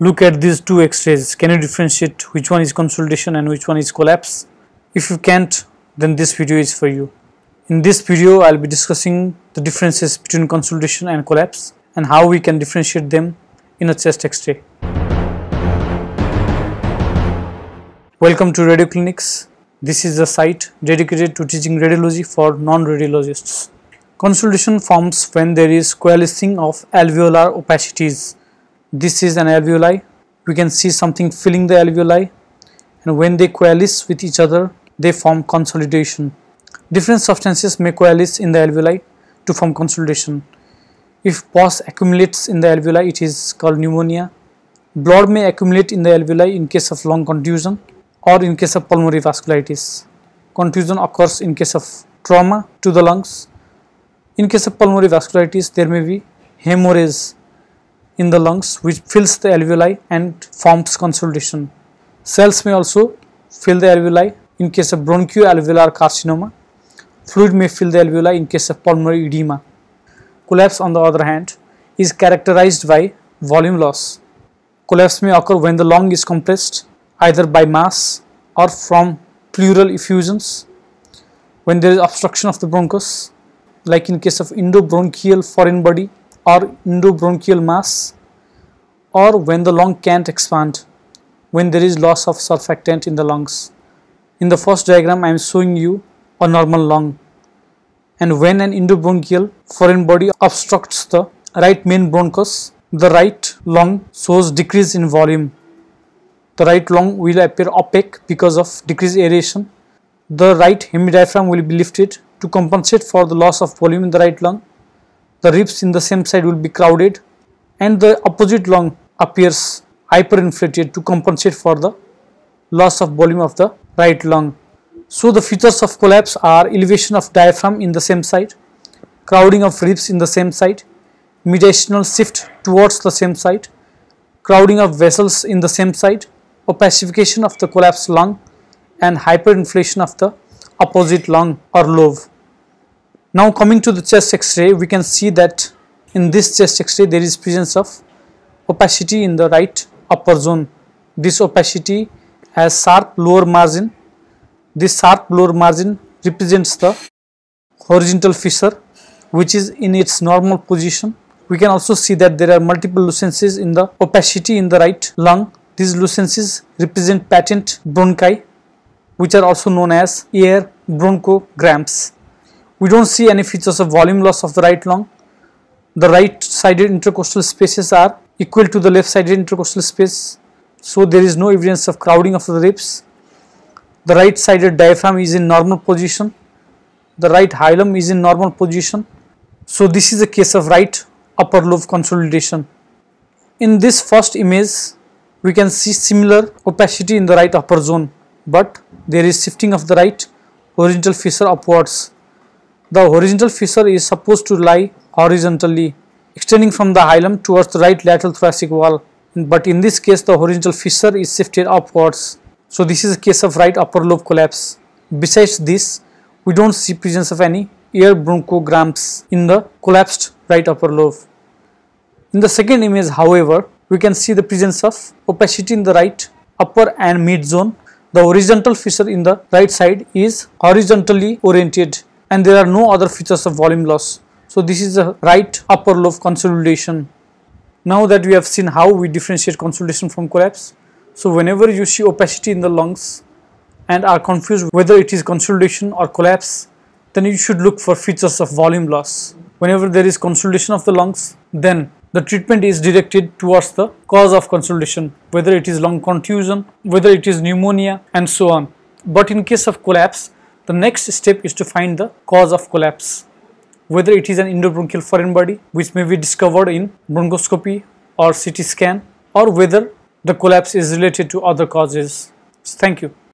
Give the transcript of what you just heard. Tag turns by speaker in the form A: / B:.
A: Look at these two X-rays. Can you differentiate which one is consolidation and which one is collapse? If you can't, then this video is for you. In this video, I'll be discussing the differences between consolidation and collapse and how we can differentiate them in a chest X-ray. Welcome to Radio Clinics. This is a site dedicated to teaching radiology for non-radiologists. Consolidation forms when there is coalescing of alveolar opacities. This is an alveoli. We can see something filling the alveoli, and when they coalesce with each other, they form consolidation. Different substances may coalesce in the alveoli to form consolidation. If pus accumulates in the alveoli, it is called pneumonia. Blood may accumulate in the alveoli in case of lung contusion or in case of pulmonary vasculitis. Contusion occurs in case of trauma to the lungs. In case of pulmonary vasculitis, there may be hemorrhage in the lungs which fills the alveoli and forms consolidation. Cells may also fill the alveoli in case of bronchoalveolar carcinoma. Fluid may fill the alveoli in case of pulmonary edema. Collapse, on the other hand, is characterized by volume loss. Collapse may occur when the lung is compressed either by mass or from pleural effusions, when there is obstruction of the bronchus, like in case of endobronchial foreign body or endobronchial mass, or when the lung can't expand, when there is loss of surfactant in the lungs. In the first diagram, I am showing you a normal lung, and when an endobronchial foreign body obstructs the right main bronchus, the right lung shows decrease in volume. The right lung will appear opaque because of decreased aeration. The right hemidiaphragm will be lifted to compensate for the loss of volume in the right lung. The ribs in the same side will be crowded, and the opposite lung appears hyperinflated to compensate for the loss of volume of the right lung. So the features of collapse are elevation of diaphragm in the same side, crowding of ribs in the same side, mediastinal shift towards the same side, crowding of vessels in the same side, opacification of the collapsed lung, and hyperinflation of the opposite lung or lobe. Now coming to the chest X-ray, we can see that in this chest X-ray there is presence of opacity in the right upper zone. This opacity has sharp lower margin. This sharp lower margin represents the horizontal fissure which is in its normal position. We can also see that there are multiple lucences in the opacity in the right lung. These lucences represent patent bronchi, which are also known as air bronchograms. We don't see any features of volume loss of the right lung. The right-sided intercostal spaces are equal to the left-sided intercostal space, so there is no evidence of crowding of the ribs. The right-sided diaphragm is in normal position. The right hilum is in normal position. So this is a case of right upper lobe consolidation. In this first image, we can see similar opacity in the right upper zone, but there is shifting of the right horizontal fissure upwards. The horizontal fissure is supposed to lie horizontally, extending from the hilum towards the right lateral thoracic wall, but in this case the horizontal fissure is shifted upwards. So this is a case of right upper lobe collapse. Besides this, we don't see presence of any air bronchograms in the collapsed right upper lobe. In the second image, however, we can see the presence of opacity in the right upper and mid zone. The horizontal fissure in the right side is horizontally oriented, and there are no other features of volume loss. So this is a right upper lobe consolidation. Now that we have seen how we differentiate consolidation from collapse, so whenever you see opacity in the lungs and are confused whether it is consolidation or collapse, then you should look for features of volume loss. Whenever there is consolidation of the lungs, then the treatment is directed towards the cause of consolidation, whether it is lung contusion, whether it is pneumonia, and so on. But in case of collapse, the next step is to find the cause of collapse, whether it is an endobronchial foreign body which may be discovered in bronchoscopy or CT scan, or whether the collapse is related to other causes. Thank you.